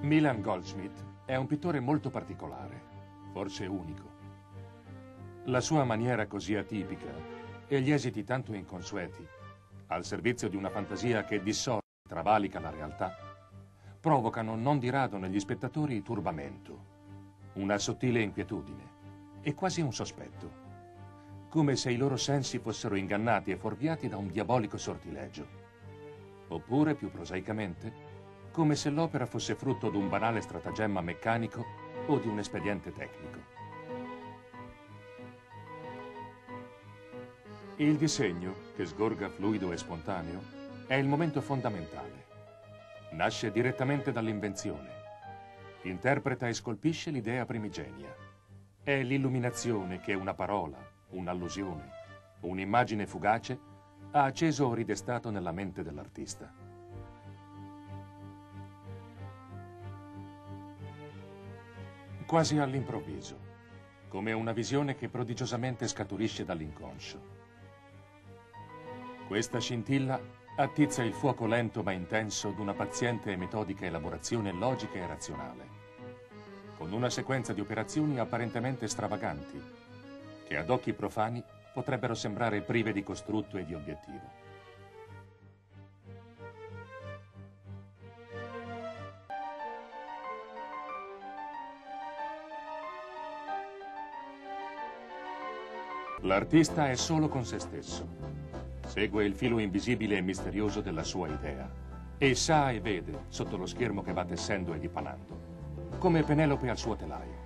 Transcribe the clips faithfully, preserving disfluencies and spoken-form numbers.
Milan Goldschmidt è un pittore molto particolare, forse unico. La sua maniera così atipica e gli esiti tanto inconsueti, al servizio di una fantasia che dissorta e travalica la realtà, provocano non di rado negli spettatori turbamento, una sottile inquietudine e quasi un sospetto, come se i loro sensi fossero ingannati e fuorviati da un diabolico sortilegio. Oppure, più prosaicamente, come se l'opera fosse frutto di un banale stratagemma meccanico o di un espediente tecnico. Il disegno, che sgorga fluido e spontaneo, è il momento fondamentale. Nasce direttamente dall'invenzione. Interpreta e scolpisce l'idea primigenia. È l'illuminazione che una parola, un'allusione, un'immagine fugace ha acceso o ridestato nella mente dell'artista. Quasi all'improvviso, come una visione che prodigiosamente scaturisce dall'inconscio. Questa scintilla attizza il fuoco lento ma intenso d'una paziente e metodica elaborazione logica e razionale, con una sequenza di operazioni apparentemente stravaganti, che ad occhi profani potrebbero sembrare prive di costrutto e di obiettivo. L'artista è solo con se stesso. Segue il filo invisibile e misterioso della sua idea e sa e vede, sotto lo schermo che va tessendo e dipanando, come Penelope al suo telaio.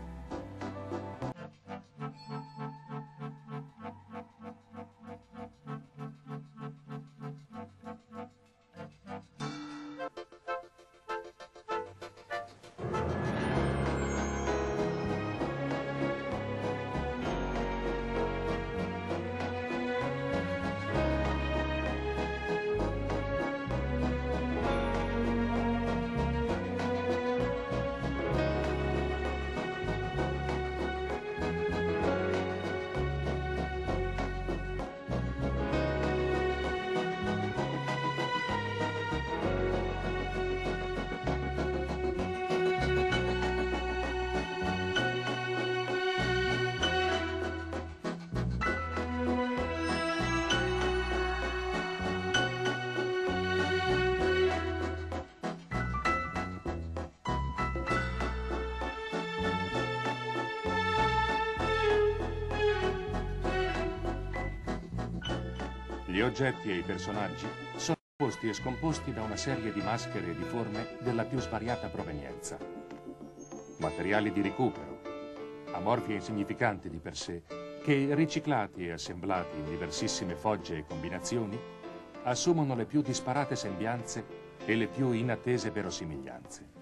Gli oggetti e i personaggi sono composti e scomposti da una serie di maschere e di forme della più svariata provenienza. Materiali di recupero, amorfi e insignificanti di per sé, che, riciclati e assemblati in diversissime fogge e combinazioni, assumono le più disparate sembianze e le più inattese verosimiglianze.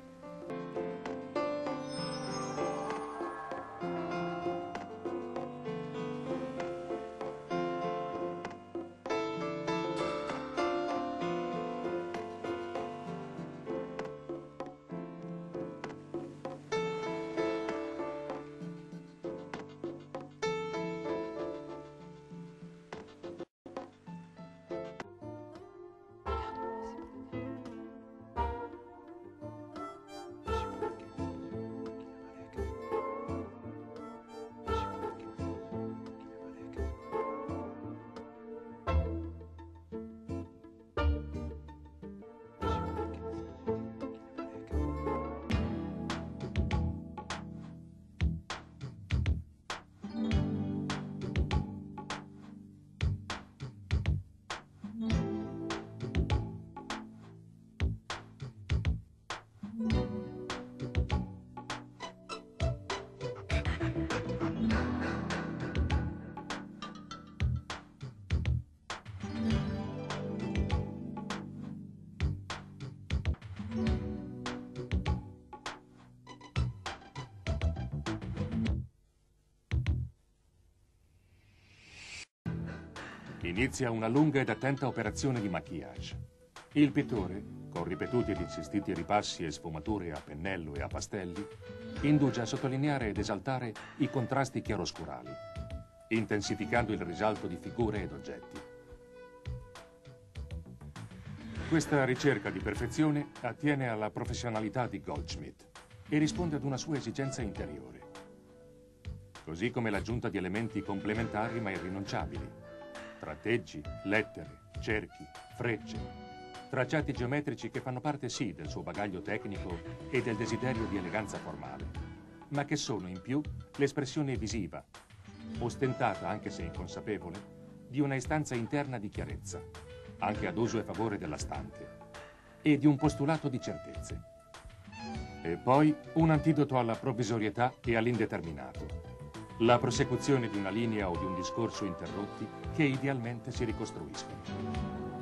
Inizia una lunga ed attenta operazione di maquillage. Il pittore, con ripetuti ed insistiti ripassi e sfumature a pennello e a pastelli, indugia a sottolineare ed esaltare i contrasti chiaroscurali, intensificando il risalto di figure ed oggetti. Questa ricerca di perfezione attiene alla professionalità di Goldschmidt e risponde ad una sua esigenza interiore, così come l'aggiunta di elementi complementari ma irrinunciabili: tratteggi, lettere, cerchi, frecce, tracciati geometrici che fanno parte sì del suo bagaglio tecnico e del desiderio di eleganza formale, ma che sono in più l'espressione visiva, ostentata anche se inconsapevole, di una istanza interna di chiarezza, anche ad uso e favore della stante, e di un postulato di certezze. E poi un antidoto alla provvisorietà e all'indeterminato, la prosecuzione di una linea o di un discorso interrotti che idealmente si ricostruiscono.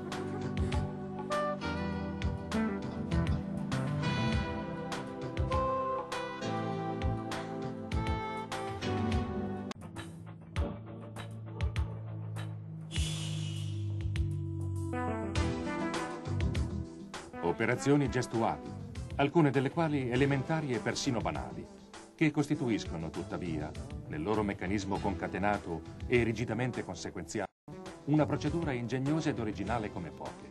Operazioni gestuali, alcune delle quali elementari e persino banali, che costituiscono, tuttavia, nel loro meccanismo concatenato e rigidamente conseguenziale, una procedura ingegnosa ed originale come poche.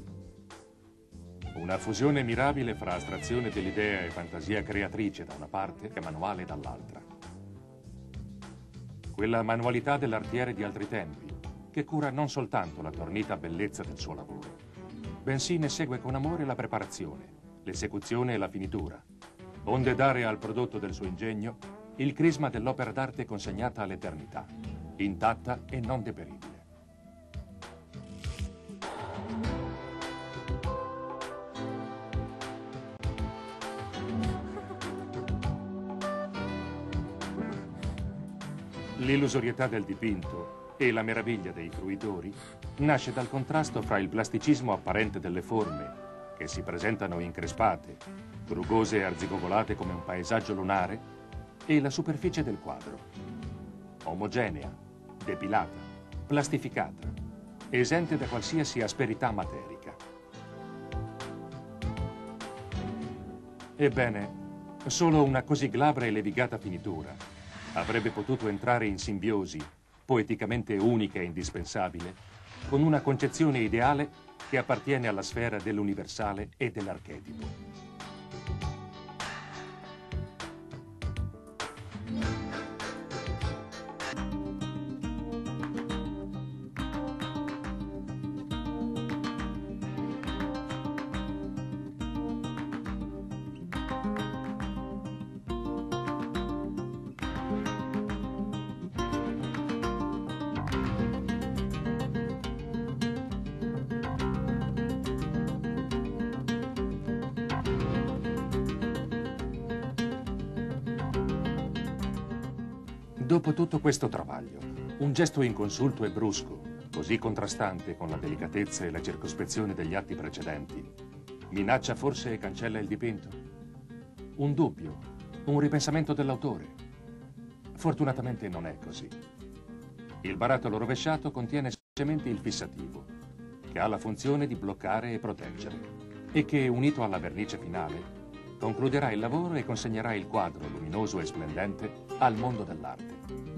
Una fusione mirabile fra astrazione dell'idea e fantasia creatrice da una parte e manuale dall'altra. Quella manualità dell'artiere di altri tempi, che cura non soltanto la tornita bellezza del suo lavoro, bensì ne segue con amore la preparazione, l'esecuzione e la finitura, onde dare al prodotto del suo ingegno il crisma dell'opera d'arte consegnata all'eternità, intatta e non deperibile. L'illusorietà del dipinto e la meraviglia dei fruitori nasce dal contrasto fra il plasticismo apparente delle forme, che si presentano increspate, rugose e arzigogolate come un paesaggio lunare, e la superficie del quadro, omogenea, depilata, plastificata, esente da qualsiasi asperità materica. Ebbene, solo una così glabra e levigata finitura avrebbe potuto entrare in simbiosi, poeticamente unica e indispensabile, con una concezione ideale che appartiene alla sfera dell'universale e dell'archetipo. Dopo tutto questo travaglio, un gesto inconsulto e brusco, così contrastante con la delicatezza e la circospezione degli atti precedenti, minaccia forse e cancella il dipinto? Un dubbio, un ripensamento dell'autore? Fortunatamente non è così. Il barattolo rovesciato contiene semplicemente il fissativo, che ha la funzione di bloccare e proteggere, e che, unito alla vernice finale, concluderà il lavoro e consegnerà il quadro luminoso e splendente al mondo dell'arte.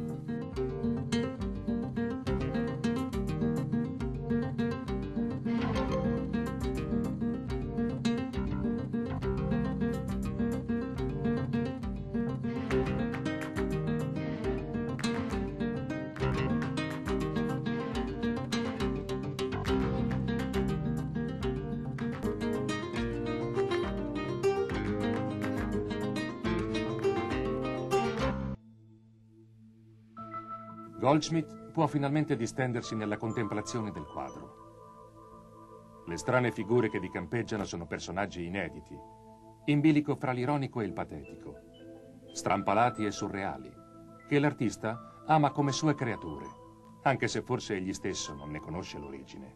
Goldschmidt può finalmente distendersi nella contemplazione del quadro. Le strane figure che vi campeggiano sono personaggi inediti, in bilico fra l'ironico e il patetico, strampalati e surreali, che l'artista ama come sue creature, anche se forse egli stesso non ne conosce l'origine.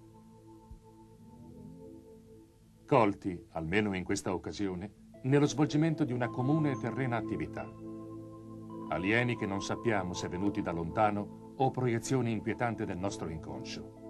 Colti, almeno in questa occasione, nello svolgimento di una comune e terrena attività. Alieni che non sappiamo se venuti da lontano o proiezioni inquietanti del nostro inconscio.